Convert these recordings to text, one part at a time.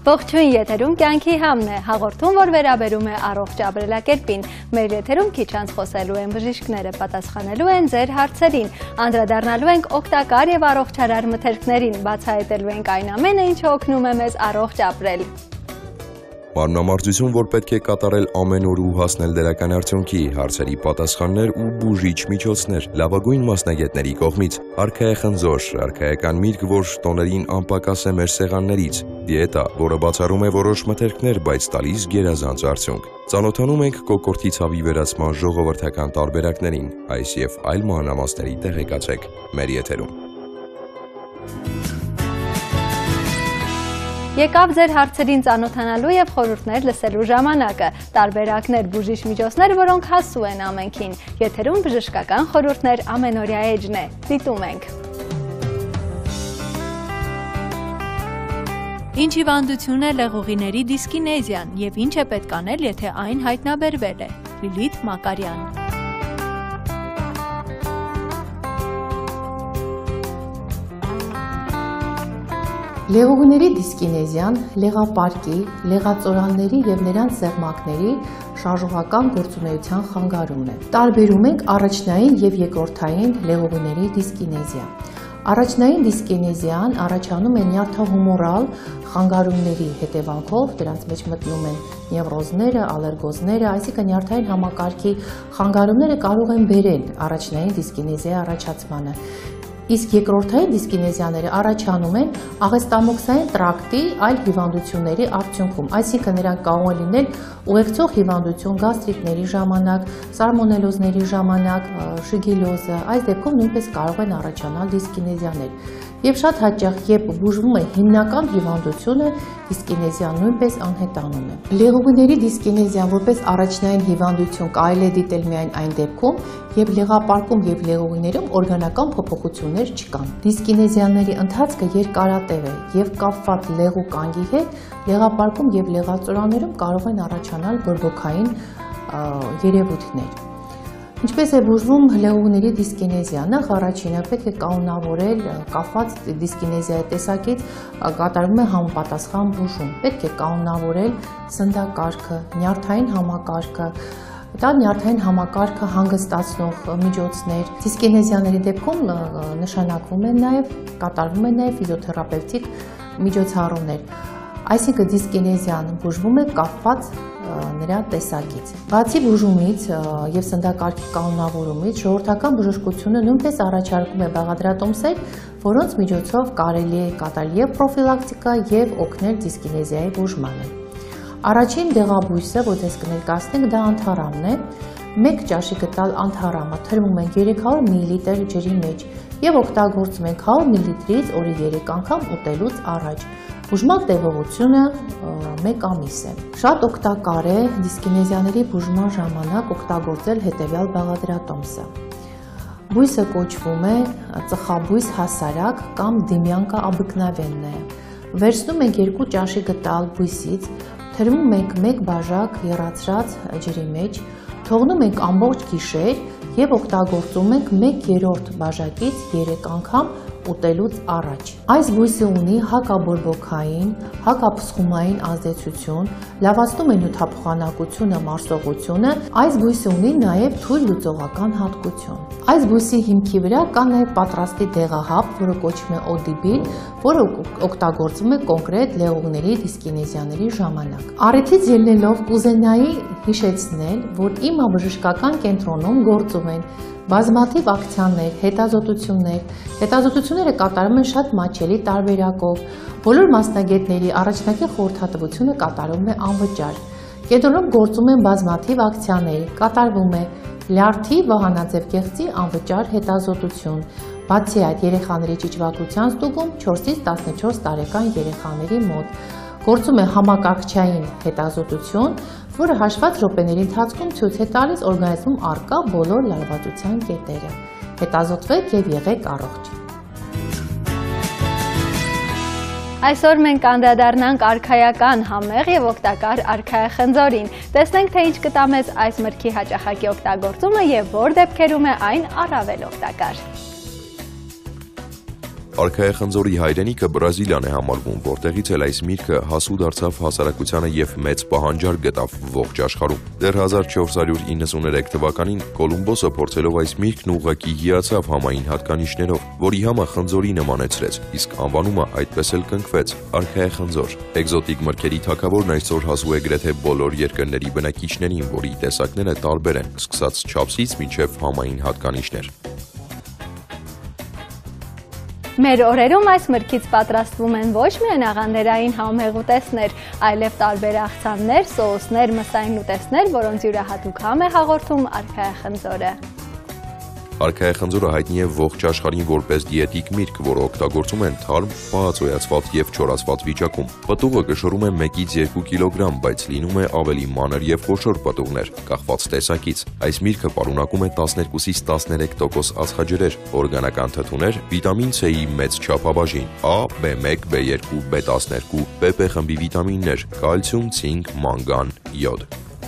Ողջույն, եթերում կյանքի համն է, հաղորդում, որ վերաբերում է առողջ ապրելակերպին։ Մեր եթերում քիչ անց խոսելու են բժիշկները, պատասխանելու են ձեր հարցերին, անդրադառնալու ենք օգտակար եւ առողջարար մթերքներին, բացահայտելու ենք այն ամենը, ինչը օգնում է մեզ առողջ ապրել։ Մարմնամարզություն, որ պետք է կատարել ամեն օր ու հասնել դրական արդյունքի, հարցերի պատասխաններ ու բուժիչ միջոցներ, լավագույն մասնագետների կողմից, արքայախնձոր, արքայական միրգ, որ տոներին անպակաս է մեր սեղաններից, դիետա, որը բացառում է որոշ մթերքներ, բայց տալիս գերազանց արդյունք։ Ծանոթանում ենք կոկորդի ցավի վերացման ժողովրդական տարբերակներին, այս եւ այլ մանրամասների տեղեկացեք մեր եթերում։ Եկավ ձեր հարցերին ծանոթանալու եւ խորհուրդներ լսելու ժամանակը, տարբերակներ, բուժիչ միջոցներ, որոնք հասու են ամենքին։ Եթերում բժշկական խորհուրդներ ամենօրյա էջն է։ Դիտում ենք։ Ինչ հիվանդություն է լեղուղիների դիսկինեզիան եւ ինչ է պետք անել, եթե այն հայտնաբերվել է։ Լիլիթ Մակարյան։ Լեղուղիների դիսկինեզիան լեղապարկի, լեղածորանների և նրանց սեղմակների շարժողական գործունեության խանգարումն է։ Տարբերում ենք առաջնային և երկրորդային լեղուղիների դիսկինեզիա։ Առաջնային դիսկինեզիան առաջանում է նյարդահումորալ խանգարումների հետևանքով, դրանց մեջ մտնում են նևրոզները, ալերգոզները, այսինքն նյարդային համակարգի խանգարումները կարող են բերել առաջնային դիսկինեզիայի առաջացմանը։ Իսկ երկրորդային դիսկինեզիաները առաջանում են աղեստամոքսային տրակտի այլ հիվանդությունների արդյունքում, այսինքն նրանք կարող են լինել ուղեկցող հիվանդություն գաստրիտների ժամանակ, սալմոնելոզների ժամանակ, շիգելոզը, այս դեպքում նույնպես կարող են առաջանալ դիսկինեզիաներ։ Եվ շատ հաճախ, երբ բուժվում է հիմնական հիվանդությունը, դիսկինեզիան նույնպես անհետանում է։ Լեղուղիների դիսկինեզիան որպես առաջնային հիվանդություն կարելի է դիտել միայն այն դեպքում, երբ լեղապարկում և լեղուղիներում օրգանական փոփոխություններ չկան։ Դիսկինեզիաների ընթացքը երկարատև է և կապված լեղու կանգի հետ լեղապարկում և լեղածորաներում կարող են առաջանալ բորբոքային երևույթներ։ Ինչպես է բուժվում լեղուղիների դիսկինեզիան, նախ առաջինը պետք է կանոնավորել կապված դիսկինեզիայի տեսակից կատարվում է համապատասխան բուժում, պետք է կանոնավորել սննդակարգը, նյարդային համակարգը, դա նյարդային համակարգը հանգստացնող միջոցներ։ Դիսկինեզիաների դեպքում նշանակվում է նաև, կատարվում է նաև ֆիզիոթերապևտիկ միջոցառումներ, այսինքն դիսկինեզիան բուժվում է կապված նրա տեսակից։ Բացի բուժումից և սննդակարգի կանոնավորումից, ժողովրդական բժշկությունը նույնպես առաջարկում է բաղադրատոմսեր, որոնց միջոցով կարելի է կատարել և պրոֆիլակտիկա և օգնել դիսկինեզիայի բուժմանը։ Առաջին դեղաբույսը, որ ձեզ կներկայացնենք, դա անթառամն է։ 1 ճաշի գտալ անթառամը թրմում ենք 300 մլ ջրի մեջ և օգտագործում ենք 100 մլ-ից օրը 3 անգամ ուտելուց առաջ։ Բուժման տևողությունը 1 ամիս է։ Շատ օգտակար է դիսկինեզիաների բուժման ժամանակ օգտագործել հետևյալ բաղադրատոմսը։ Բույսը կոչվում է ծխաբույս հասարակ կամ դիմյանկա обыкновенная։ Վերցնում ենք 2 ճաշի գտալ բույսից, թրմում ենք 1 բաժակ եռացրած ջրի մեջ, թողնում ենք ամբողջ գիշեր և օգտագործում ենք 1/3 բաժակից 3 անգամ ուտելուց առաջ։ Այս բույսը ունի հակաբորբոքային, հակափսխումային ազդեցություն, լավացնում է նյութափոխանակությունը, մարսողությունը, այս բույսը ունի նաև թույլ լուծողական հատկություն։ Այս բույսի հիմքի վրա կա նաև պատրաստի դեղահապ, որը կոչվում է օդիբիլ, որը օգտագործվում է կոնկրետ լեղուղիների դիսկինեզիաների ժամանակ։ Առիթից ելնելով կուզենայի հիշեցնել, որ իմ բժշկական կենտրոնում գործում են բազմաթիվ ակցիաներ, հետազոտությունները կատարվում են շատ մատչելի տարբերակով, բոլոր մասնագետների առաջնակի խորհրդատվությունը կատարվում է անվճար։ Կենտրոնում գործում են բազմաթիվ ակցիաներ, կատարվում է լյարդի վահանաձև գեղձի անվճար հետազոտություն, բացի այդ երեխաների ճիճվագրության ստուգում 4-ից 14 տարեկան երեխաների մոտ։ Գործում է համակարգչային հետազոտություն, որը հաշված րոպեների ընթացքում ցույց է տալիս օրգանիզմում առկա բոլոր լարվածության կետերը։ Հետազոտվեք և եղեք առողջ։ Այսօր մենք անդրադառնանք արքայական, համեղ և օգտակար արքայախնձորին։ Տեսնենք, թե ինչ կտա մեզ այս մրգի հաճախակի օգտագործումը և որ դեպքերում է այն առավել օգտակար։ Արքայախնձորի հայրենիքը Բրազիլիան է համարվում, որտեղից էլ այս միրգը հասու դարձավ հասարակությանը եւ մեծ պահանջար գտավ ողջ աշխարհում։ Դեռ 1493 թվականին Կոլումբոսը փորձելով այս միրգն ուղղակի հիացավ համային հատկանիշներով, որի համը խնձորի նմանեցրեց, իսկ անվանումը այդպես էլ կնքվեց՝ արքայախնձոր։ Էկզոտիկ մրգերի թագավորն այսօր հասու է գրեթե բոլոր երկրների բնակիչներին, որի տեսակները տարբեր են, սկսած չափսից մինչև համային հատկանիշներ։ Մեր օրերում այս մրգից պատրաստվում են ոչ միայն աղանդերային համեղ ուտեստներ, այլև տարբեր աղցաններ, սոուսներ, մսային ուտեստներ, որոնց յուրահատուկ համ է հաղորդում արքայախնձորը։ Արքայախնձորը հայտնի է ողջ աշխարհին որպես դիետիկ միրգ, որը օգտագործում են թարմ, պահածոյացված եւ չորացված վիճակում։ Պտուղը կշռում է 1-ից 2 կիլոգրամ, բայց լինում է ավելի մանր եւ խոշոր պտուղներ, կախված տեսակից։ Այս միրգը պարունակում է 12-ից 13% ածխաջրեր, օրգանական թթուներ, վիտամին C-ի մեծ չափաբաժին, A, B1, B2, B12, PP խմբի վիտամիններ, կալցիում, ցինկ, մանգան, յոդ։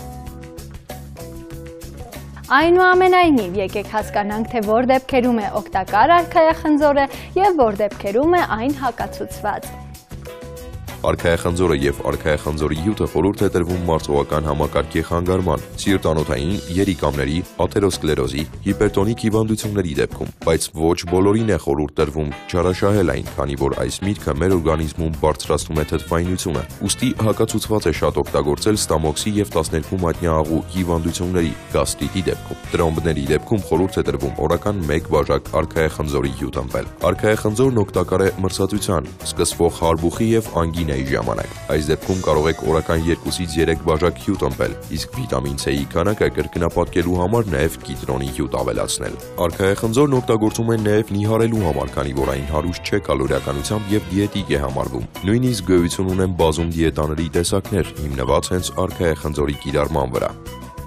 Այնուամենայնիվ, եկեք հասկանանք, թե որ դեպքերում է օգտակար արքայախնձորը եւ որ դեպքերում է այն հակացուցված։ Արքայախնձորը եւ արքայախնձորի հյութը խորհուրդ է տրվում մարսողական համակարգի խանգարման, սիրտանոթային, երիկամների, աթերոսկլերոզի, հիպերտոնիկ հիվանդությունների դեպքում, բայց ոչ բոլորին է խորհուրդ տրվում չարաշահել այն, քանի որ այս միրգը մեր օրգանիզմում բարձրացնում է թթվայնությունը, ուստի հակացուցված է շատ օգտագործել ստամոքսի եւ 12 մատնյա հիվանդությունների, գաստրիտի դեպքում։ Տրոմբների դեպքում խորհուրդ է տրվում օրական 1 բաժակ արքայախնձորի հյութ ըմպել։ Արքայախնձորն օգտակար է մրսածության, սկսվող հարբուխի եւ անգինայի ժամանակ։ Այս դեպքում կարող եք օրական 2-ից 3 բաժակ հյութ ըմպել, իսկ վիտամին C-ի քանակը կրկնապատկելու համար նաև կիտրոնի հյութ ավելացնել։ Արքայախնձորն օգտագործում են նաև նիհարելու համար, քանի որ այն հարուստ չէ կալորիականությամբ եւ դիետիկ է համարվում։ Նույնիսկ գոյություն ունեն բազում դիետաների տեսակներ, հիմնված հենց արքայախնձորի կիրառման վրա։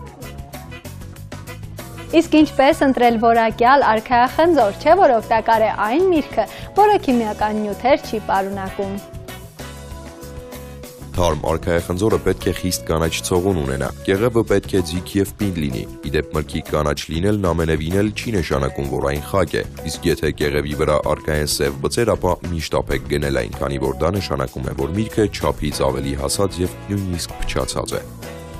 Իսկ ինչպես ընտրել որակյալ արքայախնձոր, չէ՞ որ օգտակար է այն միրգը, որը քիմիական նյութեր չի պարունակում։ Թարմ արքայախնձորը պետք է խիստ կանաչ ցողուն ունենա։ Կեղևը պետք է ձիգ եւ պինդ լինի։ Իդեպ մրգի կանաչ լինելն ամենևին էլ չի նշանակում, որ այն խակ է։ Իսկ եթե կեղևի վրա առկա են սև բծեր, ապա միշտ ապեք գնել այն, քանի որ դա նշանակում է, որ միրգը չափից ավելի հասած եւ նույնիսկ փչացած է։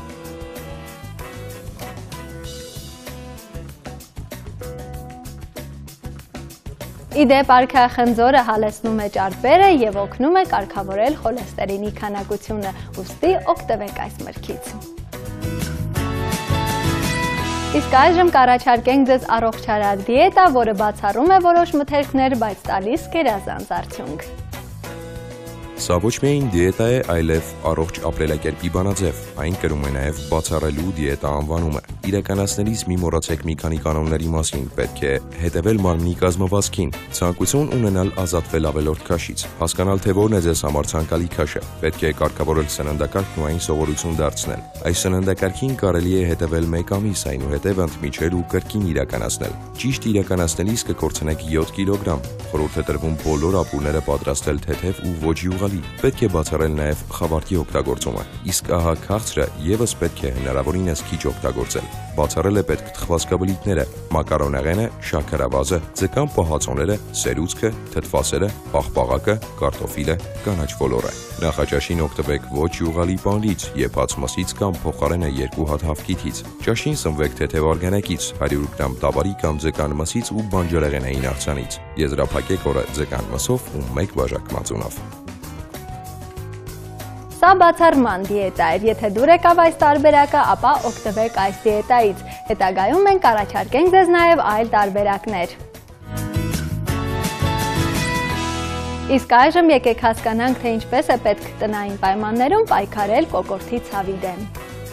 Իդեպ արքայախնձորը հալեցնում է ճարպերը եւ օգնում է կարգավորել խոլեստերինի քանակությունը, ուստի օգտվեք այս մրգից։ Իսկ այժմ կառաջարկենք ձեզ առողջարար դիետա, որը բացառում է որոշ մթերքներ, բայց տալիս գերազանց արդյունք։ Սա ոչ միայն դիետա է, այլև առողջ ապրելակերպի բանաձև, այն կրում է նաև բացառելու դիետա անվանումը։ Իրականացնելիս մի մոռացեք մի քանի կանոնների մասին, պետք է հետևել մարմնի կազմվածքին, ցանկություն ունենալ ազատվել ավելորդ քաշից, հասկանալ թե որն է ձեզ համար ցանկալի քաշը, պետք է կարգավորել սննդակարգն ու այն սովորություն դարձնել։ Այս սննդակարգին կարելի է հետևել 1 ամիս, այնուհետև ընդմիջել ու կրկին իրականացնել։ Ճիշտ իրականացնելիս կկորցնեք 7 կիլոգրամ։ Խորհուրդ է տրվում բոլոր ապուրները պատրաստել թեթև ու ոչ յուղալի։ Պետք է բացառել նաև խավարտի օգտագործումը, իսկ ահա քաղցրը ևս պետք է հնարավորինս քիչ օգտագործել։ Բացառել է պետք թխվածքաբլիթները, մակարոնեղենը, շաքարավազը, ձկան պահածոները, սերուցքը, թթվասերը, պաղպաղակը, կարտոֆիլը, կանաչ ոլորը։ Նախաճաշին օգտվեք ոչ յուղալի պանրից, եփած մսից կամ փոխարենը 2 հատ հավքիթից։ Ճաշին սնվեք թեթև արգանակից, 100 գրամ տավարի կամ ձկան մսից ու բանջարեղենային աղցանից։ Եզրափակեք օրը ձկան մսով ու 1 բաժակ մածունով։ Սա բացառման դիետա էր, եթե դուր եկավ այս տարբերակը, ապա օգտվեք այս դիետայից։ Հետագայում մենք առաջարկենք ձեզ նաև այլ տարբերակներ։ Իսկ այժմ եկեք հասկանանք, թե ինչպես է պետք տնային պայմաններում պայքարել կոկորդի ցավի դեմ։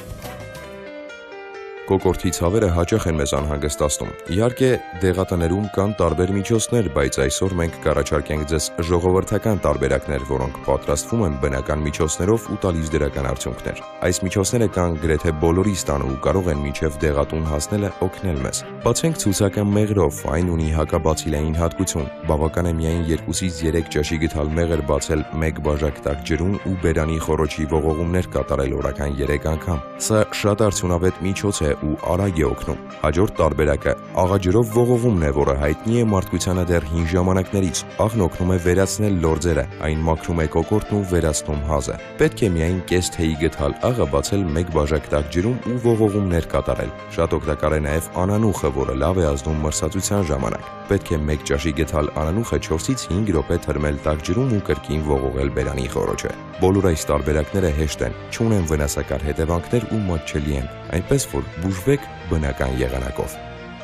Կոկորդի ցավերը հաճախ են մեզ անհանգստացնում։ Իհարկե, դեղատներում կան տարբեր միջոցներ, բայց այսօր մենք կառաջարկենք ձեզ ժողովրդական տարբերակներ, որոնք պատրաստվում են բնական միջոցներով ու տալիս դրական արդյունքներ։ Այս միջոցները կան գրեթե բոլորի ստանը ու կարող են մինչև դեղատուն հասնելը օգնել մեզ։ Բացենք ցուցակը մեղրով, այն ունի հակաբացիլային հատկություն։ Բավական է միայն 2-ից 3 ճաշի գթալ մեղր բացել 1 բաժակ տաք ջրում ու բերանի խոռոչի ողողումներ կատարել օրական 3 անգամ։ Սա շատ արդյունավետ միջոց է ու արագ է օգնում։ Հաջորդ տարբերակը աղաջրով ողողումն է, որը հայտնի է մարդկությանը դեռ հին ժամանակներից։ Աղն օգնում է վերացնել լորձերը, այն մաքրում է կոկորդն ու վերացնում հազը։ Պետք է միայն կես թեյի գթալ աղը բացել 1 բաժակ տաք ջրում ու ողողումներ կատարել։ Շատ օգտակար է նաև անանուխը, որը լավ է ազդում մրսածության ժամանակ։ Պետք է 1 ճաշի գթալ անանուխը 4-ից 5 րոպե թրմել տաք ջրում ու կրկին ողողել բերանի խոռոչը։ Բոլոր այս տարբերակները հեշտ են, չունեն վնասակար հետևանքներ ու մատչելի են, այնպես որ բուժվեք բնական եղանակով։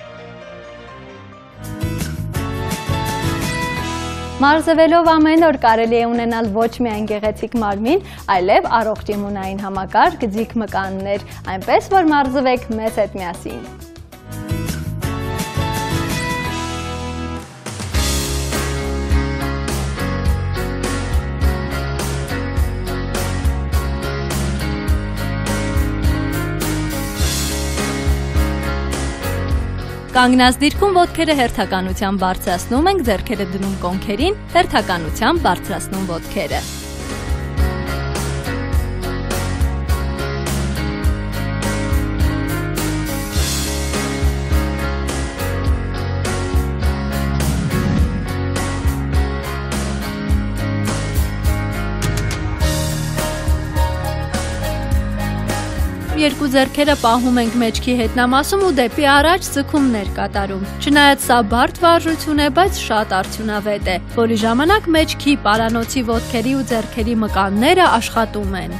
Մարզվելով ամեն օր կարելի է ունենալ ոչ միայն գեղեցիկ մարմին, այլև առողջ իմունային համակարգ, ձիգ մկաններ, այնպես որ մարզվեք մեզ հետ միասին։ Կանգնած դիրքում ոտքերը հերթականությամբ բարձրացնում ենք, ձեռքերը դնում կոնքերին, հերթականությամբ բարձրացնում ոտքերը։ Երկու ձեռքերը պահում ենք մեջքի հետնամասում ու դեպի առաջ ձգումներ կատարում։ Չնայած սա բարդ վարժություն է, բայց շատ արդյունավետ է, որի ժամանակ մեջքի, պարանոցի ոտքերի ու ձեռքերի մկանները աշխատում են։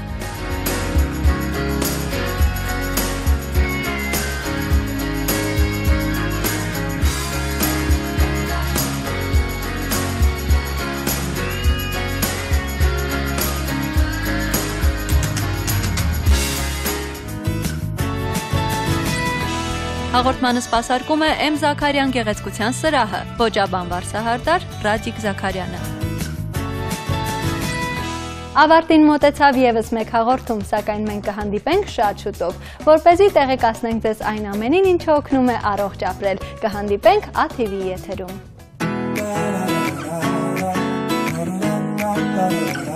Հաղորդմանը սպասարկում է Էմ Զաքարյան գեղեցկության սրահը, ոճաբան Վարսահարդար Ռադիկ Զաքարյանը։ Ավարտին մոտեցավ եւս մեկ հաղորդում, սակայն մենք կհանդիպենք շատ շուտով, որպեսզի տեղեկացնենք ձեզ այն ամենին, ինչը օգնում է առողջ ապրել։ Կհանդիպենք ATV եթերում։